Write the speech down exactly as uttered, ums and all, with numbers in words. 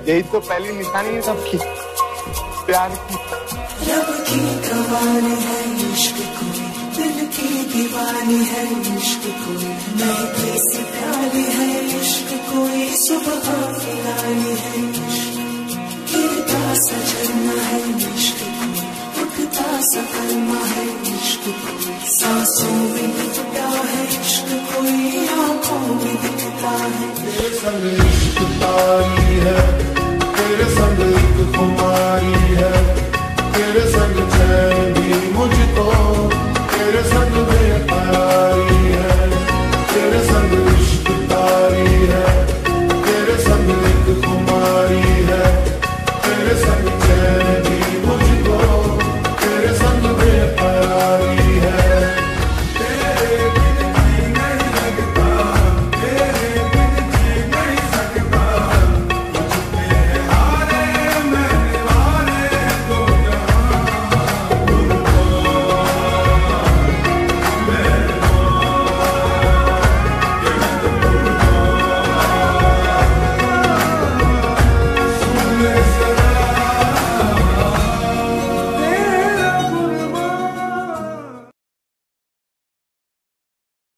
यही तो पहली निशानी है सबकी प्यार की। रब की कवानी है इश्क कोई, दिल की दीवानी है इश्क कोई, महकी सी प्याली है इश्क कोई, सुबह फिरानी है इश्क, गिरता सा झरना है इश्क कोई, उठता सा कलमा है इश्क कोई, सांसों में लिपटा है इश्क कोई, आंखों में दिखता है। तेरे संग इश्क तारी है, तेरे संग एक खुमारी